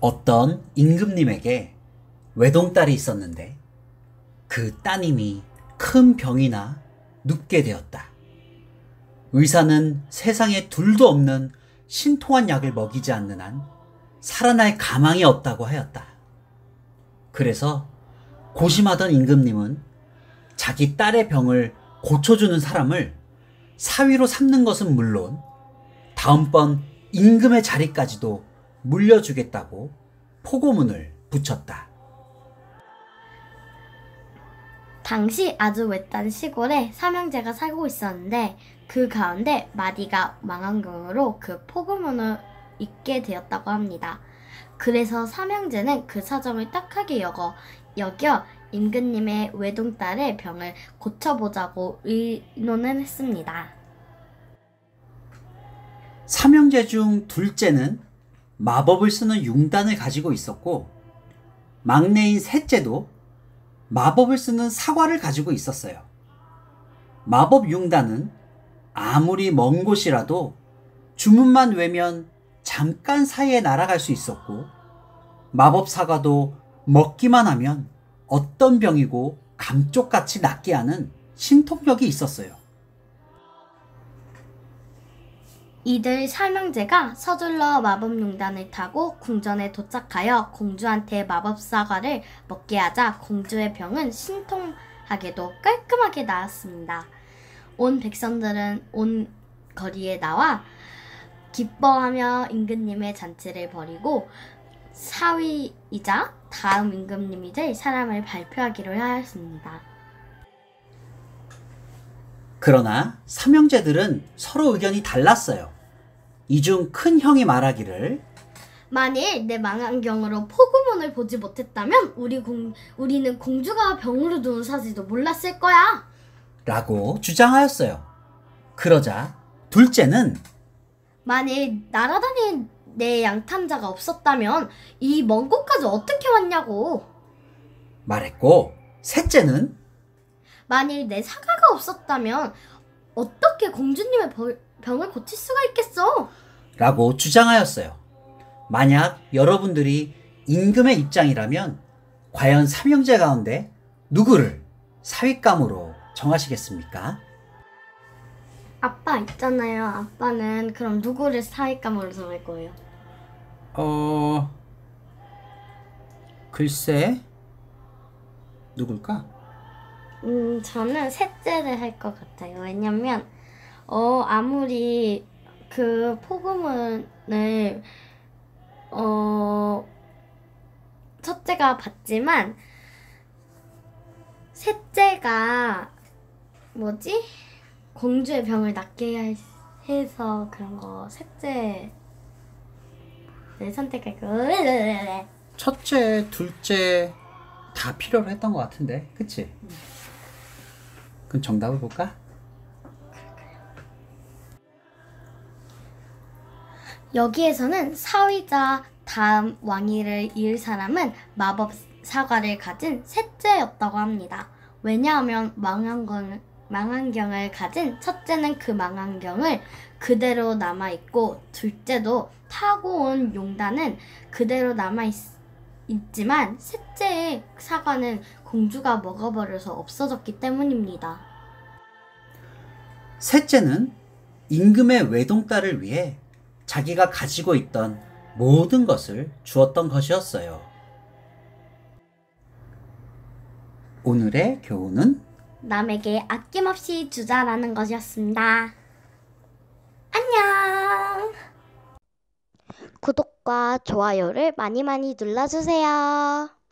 어떤 임금님에게 외동딸이 있었는데 그 따님이 큰 병이나 눕게 되었다. 의사는 세상에 둘도 없는 신통한 약을 먹이지 않는 한 살아날 가망이 없다고 하였다. 그래서 고심하던 임금님은 자기 딸의 병을 고쳐주는 사람을 사위로 삼는 것은 물론 다음번 임금의 자리까지도 물려주겠다고 포고문을 붙였다. 당시 아주 외딴 시골에 삼형제가 살고 있었는데 그 가운데 마디가 망원경으로 그 포고문을 읽게 되었다고 합니다. 그래서 삼형제는 그 사정을 딱하게 여겨 임금님의 외동딸의 병을 고쳐보자고 의논을 했습니다. 삼형제 중 둘째는 마법을 쓰는 융단을 가지고 있었고 막내인 셋째도 마법을 쓰는 사과를 가지고 있었어요. 마법 융단은 아무리 먼 곳이라도 주문만 외면 잠깐 사이에 날아갈 수 있었고 마법 사과도 먹기만 하면 어떤 병이고 감쪽같이 낫게 하는 신통력이 있었어요. 이들 삼형제가 서둘러 마법용단을 타고 궁전에 도착하여 공주한테 마법 사과를 먹게 하자 공주의 병은 신통하게도 깔끔하게 나았습니다. 온 백성들은 온 거리에 나와 기뻐하며 임금님의 잔치를 벌이고 사위이자 다음 임금님이 될 사람을 발표하기로 하였습니다. 그러나 삼형제들은 서로 의견이 달랐어요. 이 중 큰 형이 말하기를 만일 내 망원경으로 포구문을 보지 못했다면 우리는 공주가 병으로 누운 사실도 몰랐을 거야 라고 주장하였어요. 그러자 둘째는 만일 날아다니는 내 양탄자가 없었다면 이 먼 곳까지 어떻게 왔냐고 말했고 셋째는 만일 내 사과가 없었다면 어떻게 공주님의 병을 고칠 수가 있겠어? 라고 주장하였어요. 만약 여러분들이 임금의 입장이라면 과연 삼형제 가운데 누구를 사윗감으로 정하시겠습니까? 아빠 있잖아요. 아빠는 그럼 누구를 사윗감으로 정할 거예요? 글쎄 누굴까? 저는 셋째를 할 것 같아요. 왜냐면 아무리 그 포구문을 첫째가 봤지만 셋째가 공주의 병을 낫게 해서 그런 거 셋째를 선택할 거. 첫째, 둘째 다 필요로 했던 것 같은데, 그치? 그럼 정답을 볼까? 여기에서는 사위자 다음 왕위를 이을 사람은 마법 사과를 가진 셋째였다고 합니다. 왜냐하면 망원경을 가진 첫째는 그 망원경을 그대로 남아있고 둘째도 타고 온 용단은 그대로 남아있지만 셋째의 사과는 공주가 먹어버려서 없어졌기 때문입니다. 셋째는 임금의 외동딸을 위해 자기가 가지고 있던 모든 것을 주었던 것이었어요. 오늘의 교훈은 남에게 아낌없이 주자라는 것이었습니다. 안녕! 구독과 좋아요를 많이 많이 눌러주세요.